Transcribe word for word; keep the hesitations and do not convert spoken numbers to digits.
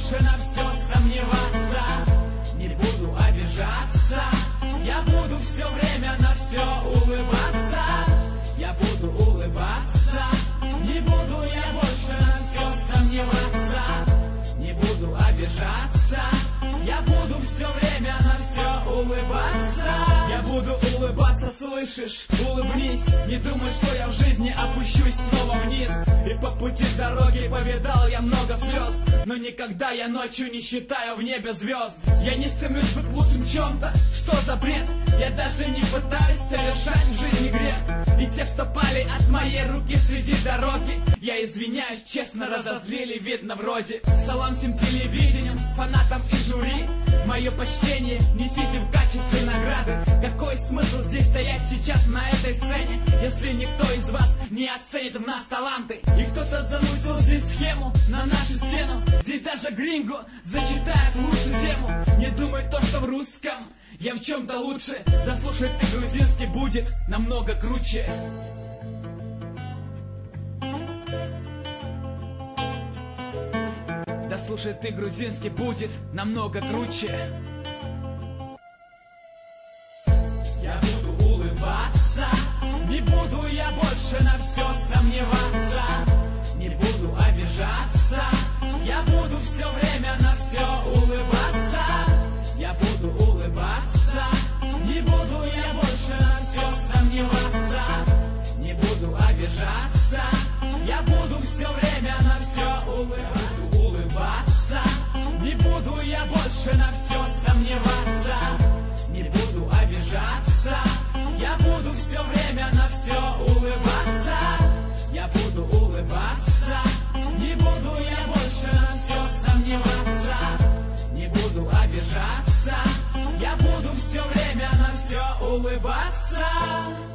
больше на все сомневаться, не буду обижаться. Я буду все время на все улыбаться. Я буду улыбаться. Не буду я больше на все сомневаться, не буду обижаться. Я буду все время на все улыбаться. Я буду улыбаться, слышишь? Улыбнись. Не думай, что я в жизни опущусь снова вниз. И по пути дороги повидал я много слез, но никогда я ночью не считаю в небе звезд. Я не стремлюсь быть лучшим в чем-то, что за бред? Я даже не пытаюсь совершать в жизни грех. И те, кто пали от моей руки среди дороги, я извиняюсь, честно разозлили, видно вроде. Салам всем телевидениям, фанатам и жюри. Мое почтение несите в качестве награды. Какой смысл здесь стоять сейчас на этой сцене, если никто из вас не оценит в нас таланты? И кто-то замутил здесь схему на нашу стену. Здесь даже гринго зачитает лучшую тему. Не думай то, что в русском я в чем-то лучше. Да слушай ты грузинский, будет намного круче. Да слушай ты грузинский, будет намного круче. Я буду улыбаться, не буду я больше на все сомневаться, не буду обижаться. Я буду все время на все улыбаться. Я буду улыбаться, не буду я больше на все сомневаться, не буду обижаться. Я буду все время на все улыбаться. улыбаться. Не буду я больше на все сомневаться, не буду обижаться. Я буду все время на все улыбаться. Я буду улыбаться, не буду я больше на все сомневаться, не буду обижаться. Я буду все время на все улыбаться.